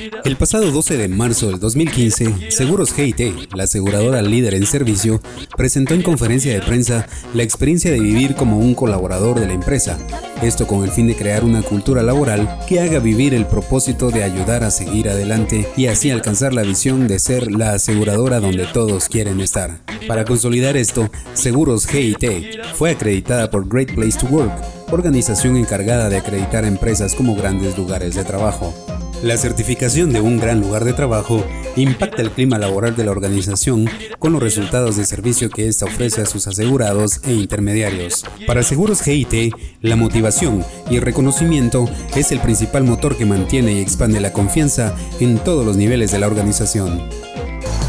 El pasado 12 de marzo del 2015, Seguros G&T, la aseguradora líder en servicio, presentó en conferencia de prensa la experiencia de vivir como un colaborador de la empresa. Esto con el fin de crear una cultura laboral que haga vivir el propósito de ayudar a seguir adelante y así alcanzar la visión de ser la aseguradora donde todos quieren estar. Para consolidar esto, Seguros G&T fue acreditada por Great Place to Work, organización encargada de acreditar empresas como grandes lugares de trabajo. La certificación de un gran lugar de trabajo impacta el clima laboral de la organización con los resultados de servicio que ésta ofrece a sus asegurados e intermediarios. Para Seguros G&T, la motivación y el reconocimiento es el principal motor que mantiene y expande la confianza en todos los niveles de la organización.